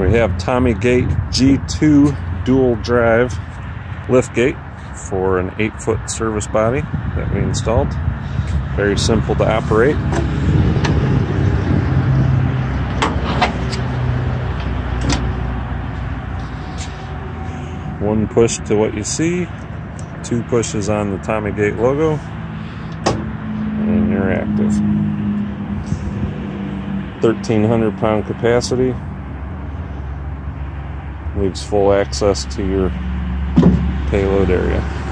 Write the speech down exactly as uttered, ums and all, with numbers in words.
We have TommyGate G two dual drive liftgate for an eight foot service body that we installed. Very simple to operate. One push to what you see, two pushes on the TommyGate logo, and you're active. thirteen hundred pound capacity. Leaves full access to your payload area.